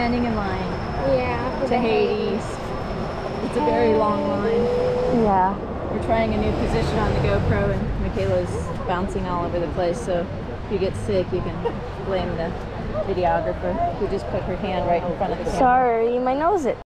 standing in line Yeah. to Hades. It's a very long line. Yeah. We're trying a new position on the GoPro and Michaela's bouncing all over the place, so if you get sick, you can blame the videographer who just put her hand right in front of the camera. Sorry, my nose